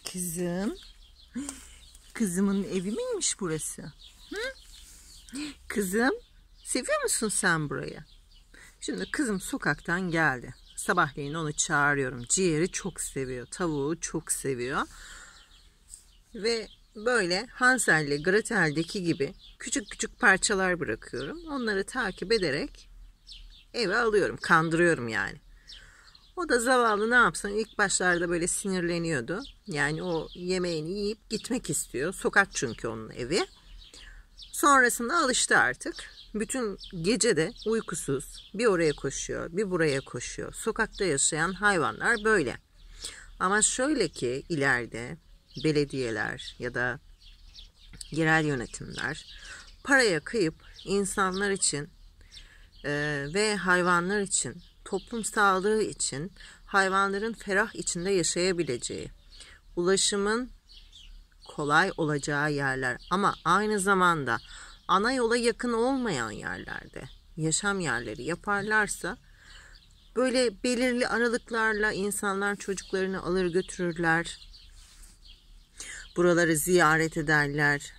Kızım. Kızımın evi miymiş burası? Hı? Kızım, seviyor musun sen burayı? Şimdi kızım sokaktan geldi. Sabahleyin onu çağırıyorum. Ciğeri çok seviyor. Tavuğu çok seviyor. Ve böyle Hansel ile Gretel'deki gibi küçük küçük parçalar bırakıyorum. Onları takip ederek eve alıyorum. Kandırıyorum yani. O da zavallı ne yapsın, ilk başlarda böyle sinirleniyordu. Yani o yemeğini yiyip gitmek istiyor. Sokak çünkü onun evi. Sonrasında alıştı artık. Bütün gece de uykusuz bir oraya koşuyor, bir buraya koşuyor. Sokakta yaşayan hayvanlar böyle. Ama şöyle ki ileride belediyeler ya da yerel yönetimler paraya kıyıp insanlar için ve hayvanlar için, toplum sağlığı için, hayvanların ferah içinde yaşayabileceği, ulaşımın kolay olacağı yerler ama aynı zamanda ana yola yakın olmayan yerlerde yaşam yerleri yaparlarsa böyle belirli aralıklarla insanlar çocuklarını alır götürürler. Buraları ziyaret ederler.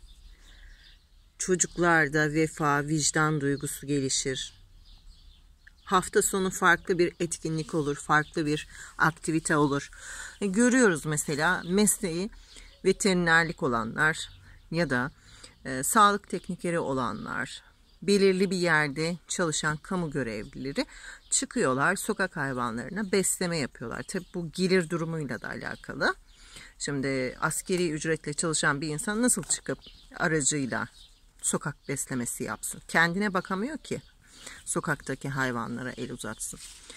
Çocuklarda vefa, vicdan duygusu gelişir. Hafta sonu farklı bir etkinlik olur, farklı bir aktivite olur. Görüyoruz mesela mesleği veterinerlik olanlar ya da sağlık teknikeri olanlar, belirli bir yerde çalışan kamu görevlileri çıkıyorlar, sokak hayvanlarına besleme yapıyorlar. Tabii bu gelir durumuyla da alakalı. Şimdi askeri ücretle çalışan bir insan nasıl çıkıp aracıyla sokak beslemesi yapsın? Kendine bakamıyor ki sokaktaki hayvanlara el uzatsın.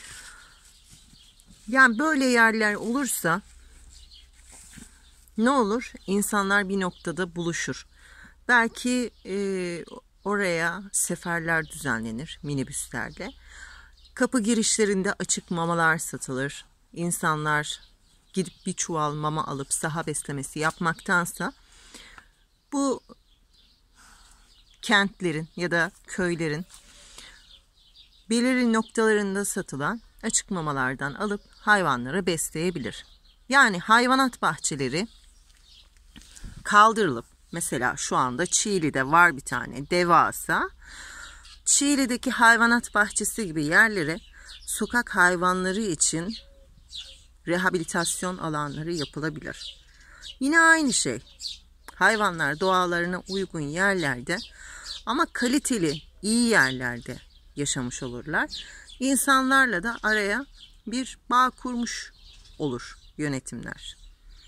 Yani böyle yerler olursa ne olur? İnsanlar bir noktada buluşur. Belki oraya seferler düzenlenir minibüslerle. Kapı girişlerinde açık mamalar satılır. İnsanlar gidip bir çuval mama alıp saha beslemesi yapmaktansa bu kentlerin ya da köylerin belirli noktalarında satılan açık mamalardan alıp hayvanlara besleyebilir. Yani hayvanat bahçeleri kaldırılıp, mesela şu anda Çiğli'de var bir tane devasa. Çiğli'deki hayvanat bahçesi gibi yerlere sokak hayvanları için rehabilitasyon alanları yapılabilir. Yine aynı şey. Hayvanlar doğalarına uygun yerlerde ama kaliteli, iyi yerlerde yaşamış olurlar. İnsanlarla da araya bir bağ kurmuş olur yönetimler.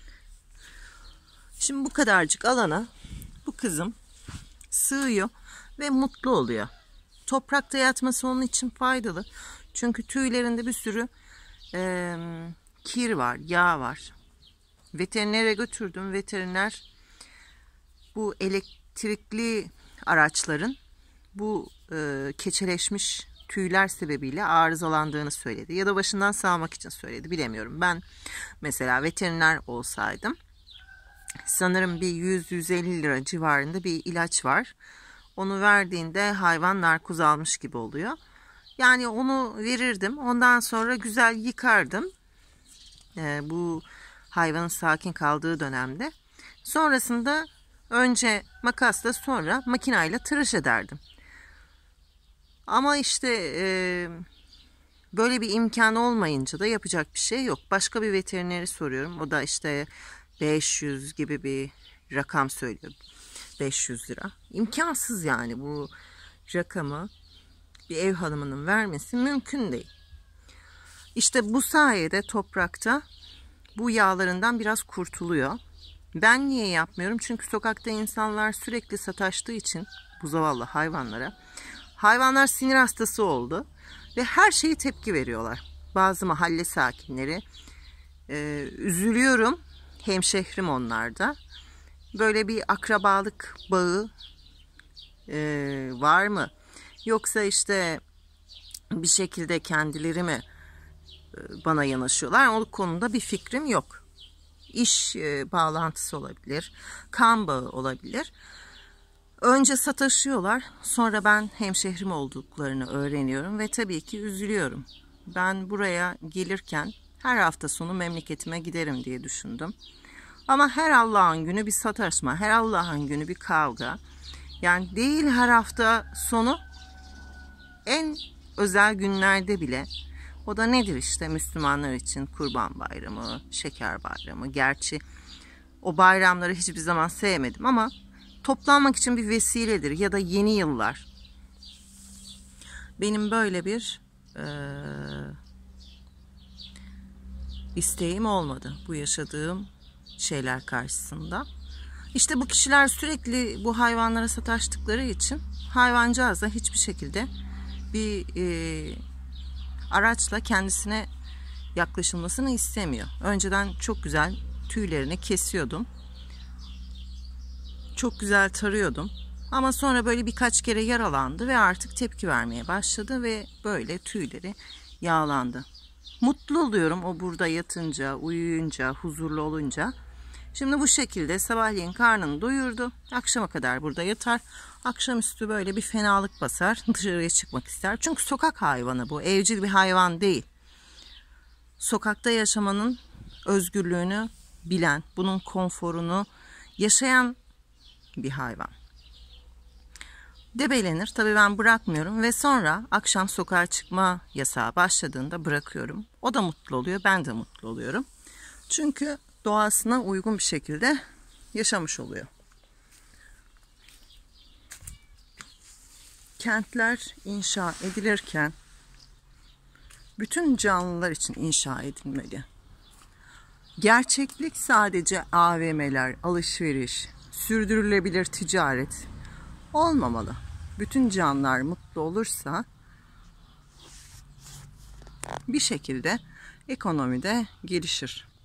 Şimdi bu kadarcık alana bu kızım sığıyor ve mutlu oluyor. Toprakta yatması onun için faydalı. Çünkü tüylerinde bir sürü kir var, yağ var. Veterinere götürdüm. Veteriner bu elektrikli araçların bu keçeleşmiş tüyler sebebiyle arızalandığını söyledi. Ya da başından sağmak için söyledi. Bilemiyorum. Ben mesela veteriner olsaydım sanırım bir 100-150 lira civarında bir ilaç var. Onu verdiğinde hayvan narkoz almış gibi oluyor. Yani onu verirdim. Ondan sonra güzel yıkardım. Bu hayvanın sakin kaldığı dönemde. Sonrasında önce makasla sonra makinayla tıraş ederdim. Ama işte böyle bir imkan olmayınca da yapacak bir şey yok. Başka bir veterineri soruyorum. O da işte 500 gibi bir rakam söylüyor. 500 lira. İmkansız yani bu rakamı bir ev hanımının vermesi mümkün değil. İşte bu sayede toprakta bu yağlarından biraz kurtuluyor. Ben niye yapmıyorum? Çünkü sokakta insanlar sürekli sataştığı için bu zavallı hayvanlara. Hayvanlar sinir hastası oldu ve her şeye tepki veriyorlar. Bazı mahalle sakinleri. Üzülüyorum. Hemşehrim onlarda. Böyle bir akrabalık bağı var mı? Yoksa işte bir şekilde kendileri mi bana yanaşıyorlar? O konuda bir fikrim yok. İş bağlantısı olabilir. Kan bağı olabilir. Önce sataşıyorlar. Sonra ben hemşehrim olduklarını öğreniyorum ve tabii ki üzülüyorum. Ben buraya gelirken her hafta sonu memleketime giderim diye düşündüm. Ama her Allah'ın günü bir sataşma, her Allah'ın günü bir kavga. Yani değil her hafta sonu, en özel günlerde bile. O da nedir işte Müslümanlar için Kurban Bayramı, Şeker Bayramı. Gerçi o bayramları hiçbir zaman sevmedim ama toplanmak için bir vesiledir. Ya da yeni yıllar. Benim böyle bir isteğim olmadı bu yaşadığım şeyler karşısında. İşte bu kişiler sürekli bu hayvanlara sataştıkları için hayvancağız da hiçbir şekilde bir araçla kendisine yaklaşılmasını istemiyor. Önceden çok güzel tüylerini kesiyordum. Çok güzel tarıyordum. Ama sonra böyle birkaç kere yaralandı ve artık tepki vermeye başladı ve böyle tüyleri yağlandı. Mutlu oluyorum o burada yatınca, uyuyunca, huzurlu olunca. Şimdi bu şekilde sabahleyin karnını doyurdu. Akşama kadar burada yatar. Akşamüstü böyle bir fenalık basar. Dışarıya çıkmak ister. Çünkü sokak hayvanı bu. Evcil bir hayvan değil. Sokakta yaşamanın özgürlüğünü bilen, bunun konforunu yaşayan bir hayvan. Debelenir. Tabii ben bırakmıyorum ve sonra akşam sokağa çıkma yasağı başladığında bırakıyorum. O da mutlu oluyor. Ben de mutlu oluyorum. Çünkü doğasına uygun bir şekilde yaşamış oluyor. Kentler inşa edilirken bütün canlılar için inşa edilmeli. Gerçeklik sadece AVM'ler, alışveriş, sürdürülebilir ticaret olmamalı. Bütün canlılar mutlu olursa bir şekilde ekonomide gelişir.